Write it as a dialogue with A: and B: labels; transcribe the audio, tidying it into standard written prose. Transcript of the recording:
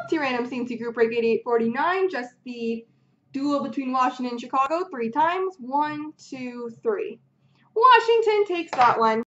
A: T-Random C&C Group Break 8849, just the duel between Washington and Chicago 3 times. 1, 2, 3. Washington takes that one.